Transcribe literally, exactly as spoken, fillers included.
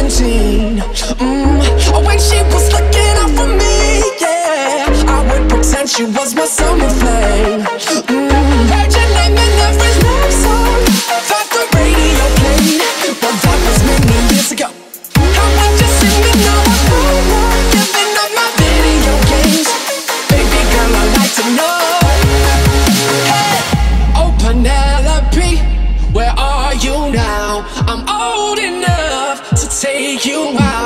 seventeen. mm. Oh, when she was looking out for me, yeah, I would pretend she was my summer flame. mm. Heard your name in every love song that the radio played, but that was many years ago. How would you see me now? I'm grown up, giving up my video games. Baby girl, I'd like to know. Hey, oh Penelope, where are you now? I'm old enough to take you out.